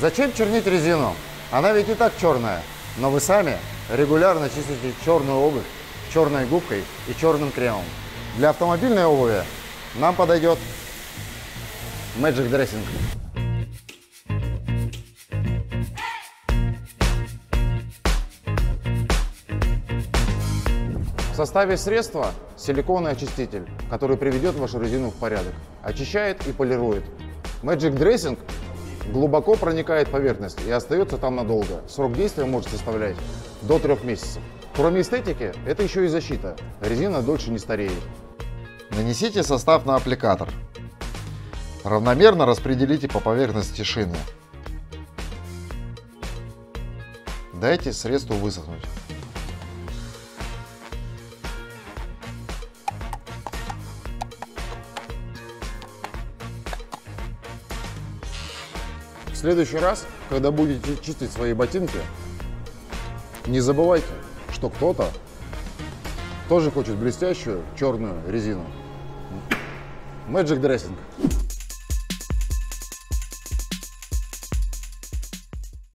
Зачем чернить резину? Она ведь и так черная, но вы сами регулярно чистите черную обувь черной губкой и черным кремом. Для автомобильной обуви нам подойдет Magic Dressing. В составе средства силиконовый очиститель, который приведет вашу резину в порядок, очищает и полирует. Magic Dressing глубоко проникает в поверхность и остается там надолго. Срок действия может составлять до 3 месяцев. Кроме эстетики, это еще и защита. Резина дольше не стареет. Нанесите состав на аппликатор. Равномерно распределите по поверхности шины. Дайте средству высохнуть. В следующий раз, когда будете чистить свои ботинки, не забывайте, что кто-то тоже хочет блестящую черную резину. Magic Dressing.